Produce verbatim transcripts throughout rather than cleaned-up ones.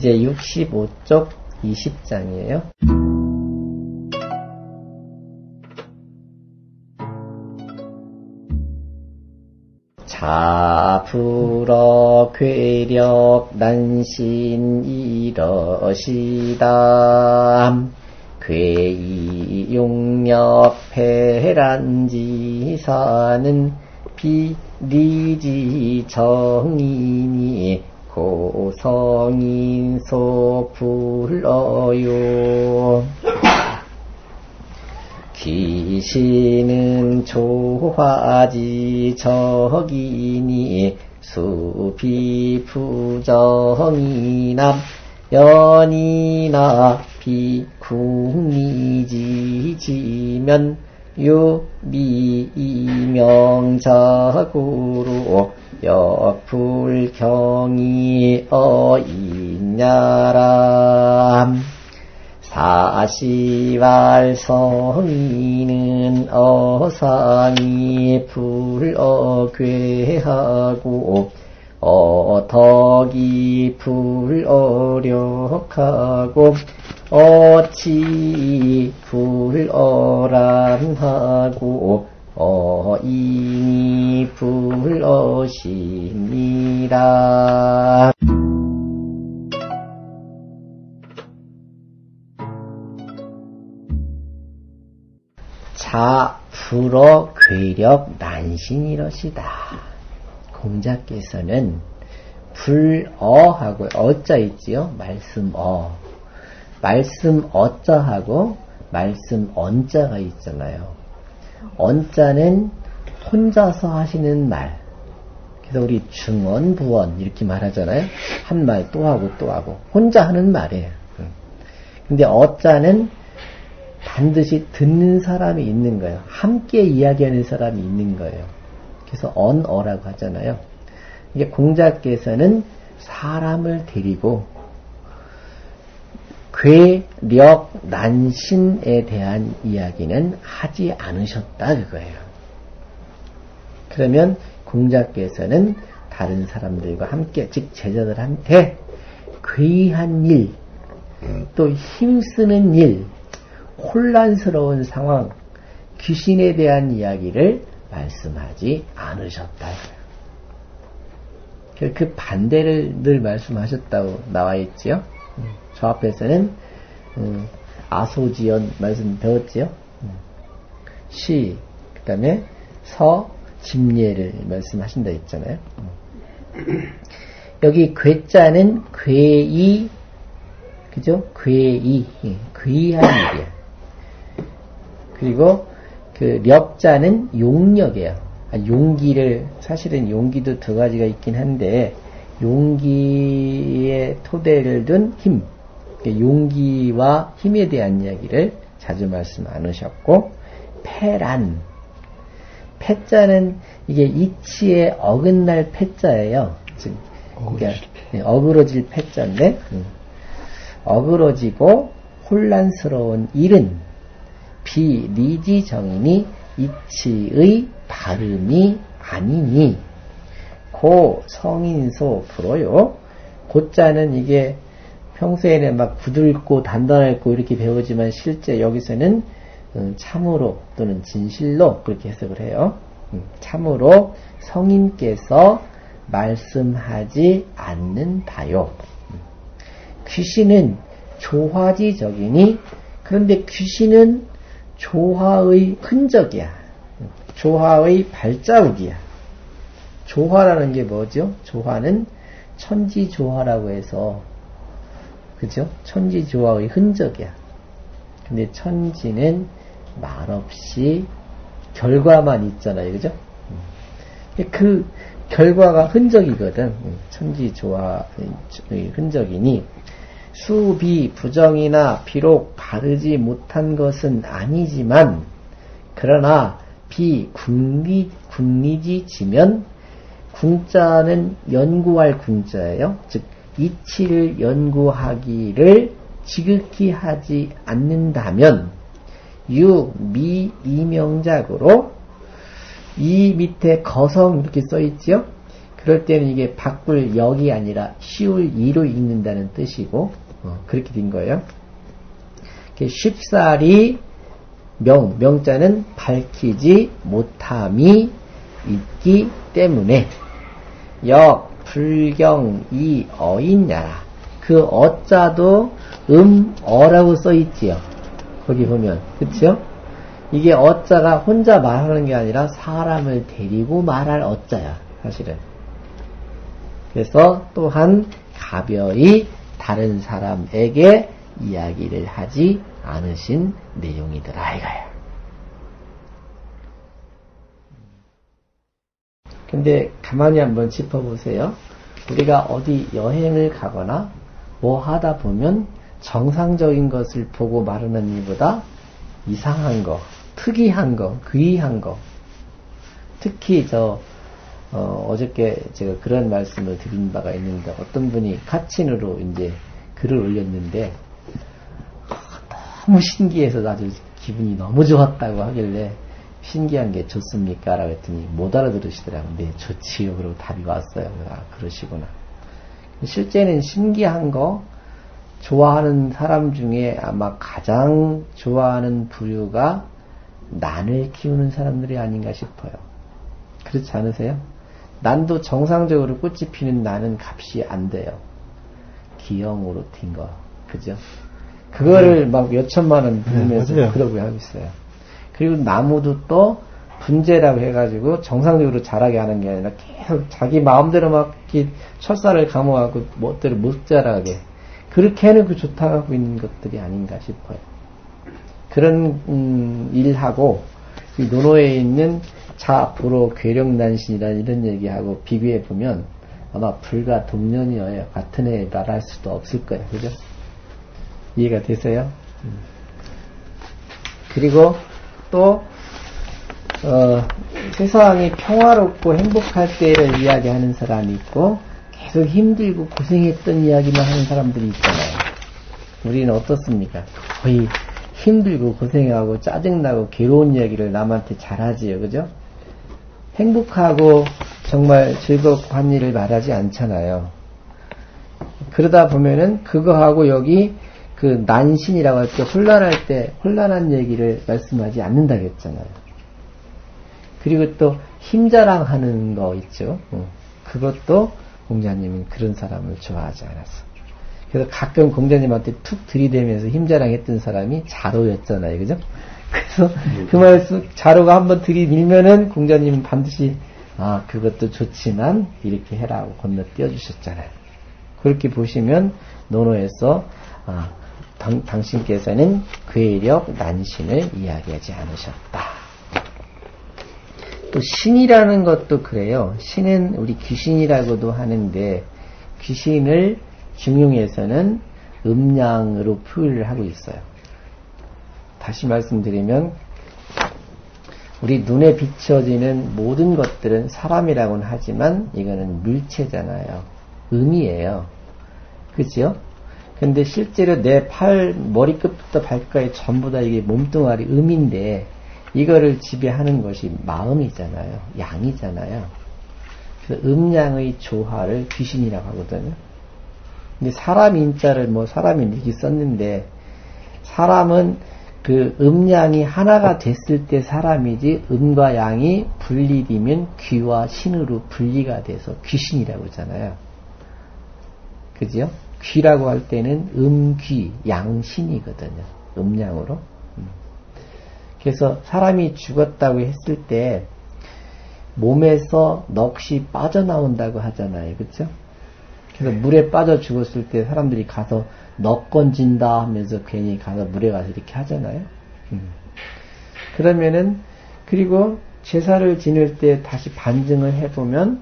이제 육십오 쪽 이십 장이에요. 자불어 괴력 난신 이러시다. 괴이 용력 패란지사는 비리지 정인이 고성인소 불러요. 귀신은 조화지 적이니 수비 부정이나 연이나 비궁리지지면 유비이명작으로 역불경이 어있냐람. 사시발성이는 어상이 불어괴하고 어덕이 불어력하고 어치 불어란하고 어인이 불어십니다. 자, 불어 괴력 난신이러시다. 공자께서는 불어하고 어자 있지요? 말씀 어. 말씀 어자하고 말씀 언자가 있잖아요. 언자는 혼자서 하시는 말. 그래서 우리 중언, 부언 이렇게 말하잖아요. 한 말 또 하고 또 하고. 혼자 하는 말이에요. 근데 어자는 반드시 듣는 사람이 있는 거예요. 함께 이야기하는 사람이 있는 거예요. 그래서 언어라고 하잖아요. 이게 공자께서는 사람을 데리고 괴력 난신에 대한 이야기는 하지 않으셨다 그거예요. 그러면 공자께서는 다른 사람들과 함께 즉 제자들한테 괴이한 일, 또 힘쓰는 일, 혼란스러운 상황, 귀신에 대한 이야기를 말씀하지 않으셨다. 그 반대를 늘 말씀하셨다고 나와 있지요. 저 앞에서는 아소지연 말씀 배웠지요. 시, 그 다음에 서, 집례를 말씀하신다 했잖아요. 여기 괴자는 괴이, 그죠? 괴이, 괴이한 일이야. 그리고 그 력자는 용력이에요. 아, 용기를, 사실은 용기도 두 가지가 있긴 한데, 용기의 토대를 둔 힘, 용기와 힘에 대한 이야기를 자주 말씀 안 하셨고, 패란, 패자는 이게 이치에 어긋날 패자예요. 즉, 그러니까 어그러질 패자인데, 어그러지고 혼란스러운 일은 비리지정이니 이치의 발음이 아니니 고 성인소 불어요. 고자는 이게 평소에는 막 부들고 단단하고 이렇게 배우지만 실제 여기서는 참으로 또는 진실로 그렇게 해석을 해요. 참으로 성인께서 말씀하지 않는다요. 귀신은 조화지적이니, 그런데 귀신은 조화의 흔적이야. 조화의 발자국이야. 조화라는 게 뭐죠? 조화는 천지조화라고 해서, 그죠? 천지조화의 흔적이야. 근데 천지는 말없이 결과만 있잖아요. 그죠? 그 결과가 흔적이거든. 천지조화의 흔적이니, 수비 부정이나 비록 바르지 못한 것은 아니지만, 그러나 비궁리, 궁리지지면, 궁자는 연구할 궁자예요. 즉 이치를 연구하기를 지극히 하지 않는다면 유, 미, 이명작으로 이 밑에 거성 이렇게 써있지요. 그럴 때는 이게 바꿀 역이 아니라 씌울 이로 읽는다는 뜻이고, 어, 그렇게 된 거예요. 쉽사리 명, 명자는 밝히지 못함이 있기 때문에 역, 불경, 이, 어있냐라. 그 어자도 음, 어라고 써있지요. 거기 보면. 그쵸? 이게 어자가 혼자 말하는 게 아니라 사람을 데리고 말할 어자야. 사실은. 그래서 또한 가벼이 다른 사람에게 이야기를 하지 않으신 내용이더라 이거야. 근데 가만히 한번 짚어보세요. 우리가 어디 여행을 가거나 뭐 하다 보면 정상적인 것을 보고 말하는 일보다 이상한 거, 특이한 거, 귀한 거, 특히 저 어, 어저께 제가 그런 말씀을 드린 바가 있는데 어떤 분이 카친으로 이제 글을 올렸는데 너무 신기해서 아주 기분이 너무 좋았다고 하길래 신기한 게 좋습니까? 라고 했더니 못 알아들으시더라고요. 네, 좋지요. 그러고 답이 왔어요. 아, 그러시구나. 실제는 신기한 거 좋아하는 사람 중에 아마 가장 좋아하는 부류가 난을 키우는 사람들이 아닌가 싶어요. 그렇지 않으세요? 난도 정상적으로 꽃이 피는 난은 값이 안 돼요. 기형으로 튄 거. 그죠? 그거를 막 몇천만 원 부르면서 네, 그러고 하고 있어요. 그리고 나무도 또 분재라고 해가지고 정상적으로 자라게 하는 게 아니라 계속 자기 마음대로 막 이렇게 철사를 감아갖고 멋대로 못 자라게 그렇게 해놓고 좋다고 하고 있는 것들이 아닌가 싶어요. 그런 음, 일하고 이 논어에 있는 자, 불호, 괴력난신이라는 이런 얘기하고 비교해 보면 아마 불과 동년이어요. 같은 애 말할 수도 없을 거예요. 그죠? 이해가 되세요? 음. 그리고 또 어, 세상이 평화롭고 행복할 때를 이야기하는 사람이 있고 계속 힘들고 고생했던 이야기만 하는 사람들이 있잖아요. 우리는 어떻습니까? 거의 힘들고 고생하고 짜증나고 괴로운 이야기를 남한테 잘하지요. 그죠? 행복하고 정말 즐겁고 한 일을 말하지 않잖아요. 그러다 보면은 그거하고 여기 그 난신이라고 할 때 혼란할 때 혼란한 얘기를 말씀하지 않는다고 했잖아요. 그리고 또 힘자랑하는 거 있죠. 그것도 공자님은 그런 사람을 좋아하지 않았어. 그래서 가끔 공자님한테 툭 들이대면서 힘자랑했던 사람이 자로였잖아요. 그죠? 그래서 그 말씀 자로가 한번 들이밀면은 공자님은 반드시 아 그것도 좋지만 이렇게 해라고 건너뛰어 주셨잖아요. 그렇게 보시면 논어에서 아, 당, 당신께서는 괴력 난신을 이야기하지 않으셨다. 또 신이라는 것도 그래요. 신은 우리 귀신이라고도 하는데 귀신을 중용에서는 음양으로 표현을 하고 있어요. 다시 말씀드리면 우리 눈에 비춰지는 모든 것들은 사람이라고는 하지만 이거는 물체잖아요. 음이에요. 그죠? 근데 실제로 내 팔, 머리끝부터 발끝까지 전부 다 이게 몸뚱아리 음인데 이거를 지배하는 것이 마음이잖아요. 양이잖아요. 그래서 음양의 조화를 귀신이라고 하거든요. 근데 사람 인자를 뭐 사람이 이렇게 썼는데 사람은 그 음양이 하나가 됐을 때 사람이지 음과 양이 분리되면 귀와 신으로 분리가 돼서 귀신이라고 하잖아요. 그죠? 귀라고 할 때는 음귀, 양신이거든요. 음양으로. 그래서 사람이 죽었다고 했을 때 몸에서 넋이 빠져나온다고 하잖아요. 그렇죠? 그래서 물에 빠져 죽었을 때 사람들이 가서 넋 건진다 하면서 괜히 가서 물에 가서 이렇게 하잖아요. 음. 그러면은 그리고 제사를 지낼 때 다시 반증을 해보면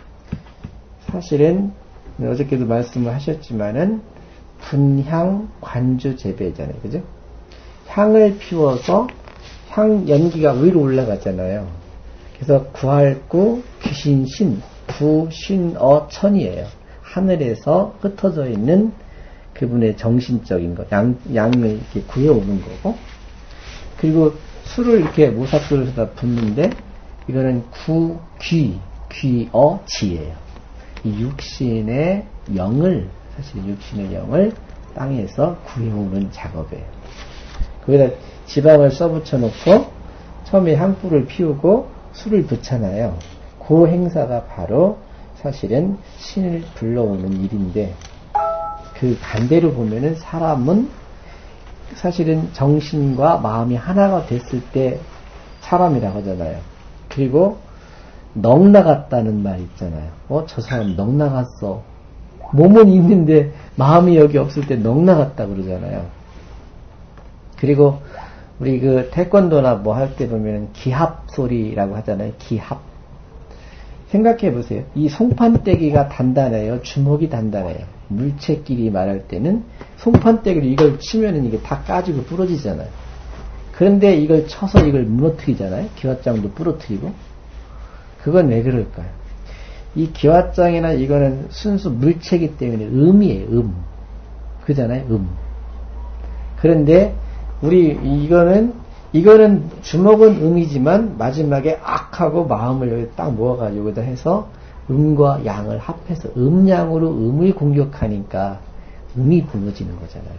사실은 어저께도 말씀을 하셨지만은 분향 관주 재배잖아요. 그죠? 향을 피워서 향 연기가 위로 올라가잖아요. 그래서 구할구 귀신신 부신어 천이에요. 하늘에서 흩어져 있는 그분의 정신적인 것, 양, 양을 이렇게 구해오는 거고, 그리고 술을 이렇게 모삭돌에다 붓는데, 이거는 구, 귀, 귀, 어, 지예요. 이 육신의 영을, 사실 육신의 영을 땅에서 구해오는 작업이에요. 거기다 지방을 써붙여 놓고 처음에 향불을 피우고 술을 붓잖아요. 그 행사가 바로 사실은 신을 불러오는 일인데, 그 반대로 보면은 사람은 사실은 정신과 마음이 하나가 됐을 때 사람이라고 하잖아요. 그리고 넋 나갔다는 말 있잖아요. 어, 저 사람 넋 나갔어. 몸은 있는데 마음이 여기 없을 때 넋 나갔다 그러잖아요. 그리고 우리 그 태권도나 뭐 할 때 보면 기합 소리라고 하잖아요. 기합. 생각해 보세요. 이 송판떼기가 단단해요. 주먹이 단단해요. 물체끼리 말할 때는 송판떼기로 이걸 치면은 이게 다 까지고 부러지잖아요. 그런데 이걸 쳐서 이걸 무너뜨리잖아요. 기왓장도 부러뜨리고. 그건 왜 그럴까요? 이 기왓장이나 이거는 순수 물체이기 때문에 음이에요. 음. 그잖아요. 음. 그런데 우리 이거는 이거는 주먹은 음이지만 마지막에 악하고 마음을 여기 딱 모아가지고 여기다 해서 음과 양을 합해서 음양으로 음을 공격하니까 음이 무너지는 거잖아요.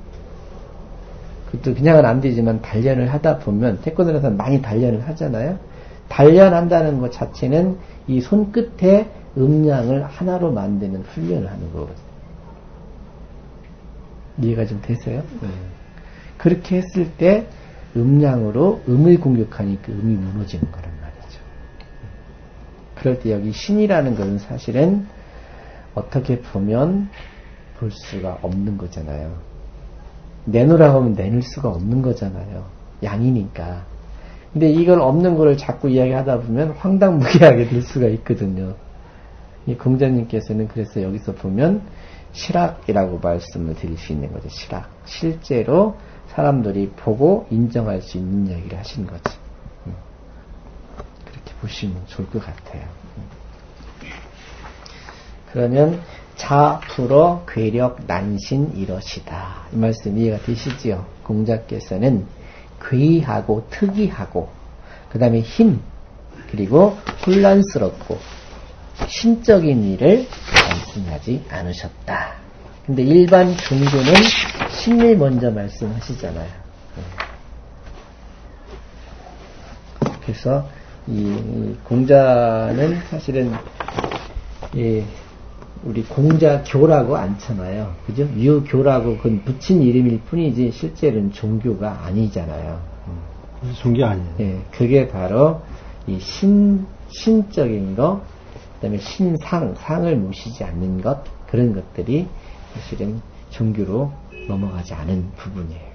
그것도 그냥은 안 되지만 단련을 하다 보면 태권도에서 많이 단련을 하잖아요. 단련한다는 것 자체는 이 손끝에 음양을 하나로 만드는 훈련을 하는 거거든요. 이해가 좀 되세요? 네. 그렇게 했을 때 음량으로 음을 공격하니까 음이 무너지는 거란 말이죠. 그럴 때 여기 신이라는 것은 사실은 어떻게 보면 볼 수가 없는 거잖아요. 내놓으라고 하면 내놓을 수가 없는 거잖아요. 양이니까. 근데 이걸 없는 거를 자꾸 이야기하다 보면 황당무계하게 될 수가 있거든요. 이 공자님께서는 그래서 여기서 보면 실학이라고 말씀을 드릴 수 있는 거죠. 실학. 실제로 사람들이 보고 인정할 수 있는 이야기를 하신 거지. 그렇게 보시면 좋을 것 같아요. 그러면 자, 불어, 괴력, 난신 이러시다. 이 말씀 이해가 되시지요? 공자께서는 괴이하고 특이하고 그 다음에 힘 그리고 혼란스럽고 신적인 일을 말씀하지 않으셨다. 근데 일반 종교는 신을 먼저 말씀하시잖아요. 그래서 이 공자는 사실은 이 우리 공자교라고 않잖아요. 그죠? 유교라고 그건 붙인 이름일 뿐이지 실제로는 종교가 아니잖아요. 종교 아니에요. 예, 그게 바로 이 신, 신적인 것, 그 다음에 신상, 상을 모시지 않는 것, 그런 것들이 사실은 종교로 넘어가지 않은 부분이에요.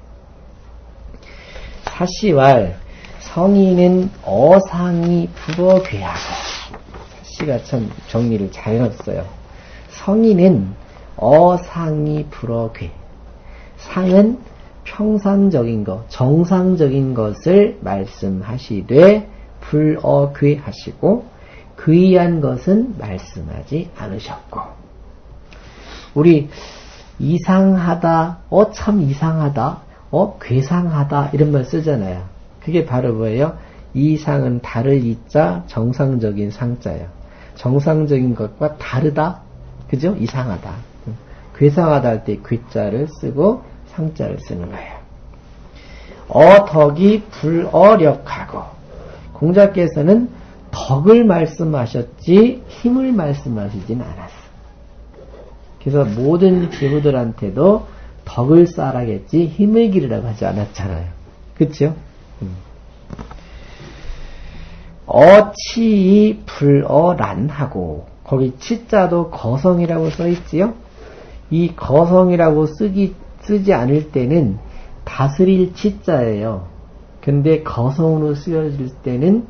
사시왈, 성인은 어상이 불어괴하고, 사시가 참 정리를 잘 해놨어요. 성인은 어상이 불어괴. 상은 평상적인 것, 정상적인 것을 말씀하시되 불어괴하시고 괴이한 것은 말씀하지 않으셨고. 우리 이상하다, 어 참 이상하다, 어 괴상하다 이런 말 쓰잖아요. 그게 바로 뭐예요? 이상은 다를 이자, 정상적인 상자예요. 정상적인 것과 다르다, 그죠? 이상하다. 괴상하다 할 때 괴자를 쓰고 상자를 쓰는 거예요. 어덕이 불어력하고, 공자께서는 덕을 말씀하셨지 힘을 말씀하시진 않았어. 그래서 모든 기부들한테도 덕을 쌓아라겠지 힘을 기르라고 하지 않았잖아요. 그렇죠? 음. 어치 불어란하고, 거기 치자도 거성이라고 써있지요? 이 거성이라고 쓰기, 쓰지 않을 때는 다스릴 치자예요. 근데 거성으로 쓰여질 때는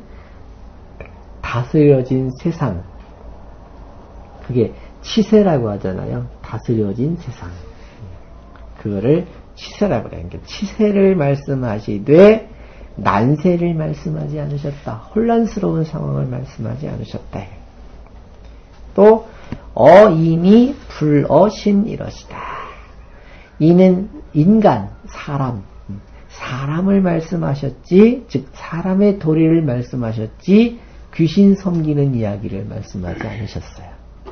다스려진 세상, 그게 치세라고 하잖아요. 다스려진 세상. 그거를 치세라고 해요. 그러니까 치세를 말씀하시되 난세를 말씀하지 않으셨다. 혼란스러운 상황을 말씀하지 않으셨다. 또 어인이 불어신 이러시다. 이는 인간, 사람, 사람을 말씀하셨지, 즉 사람의 도리를 말씀하셨지 귀신 섬기는 이야기를 말씀하지 않으셨어요.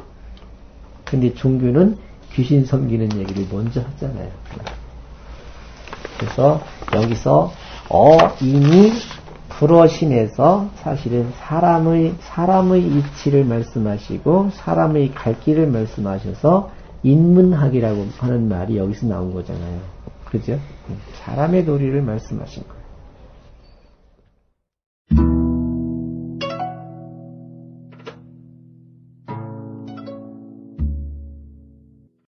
근데 종교는 귀신 섬기는 얘기를 먼저 하잖아요. 그래서 여기서 어인이 불어신에서 사실은 사람의 사람의 이치를 말씀하시고 사람의 갈 길을 말씀하셔서 인문학이라고 하는 말이 여기서 나온 거잖아요. 그죠? 사람의 도리를 말씀하신 거예요.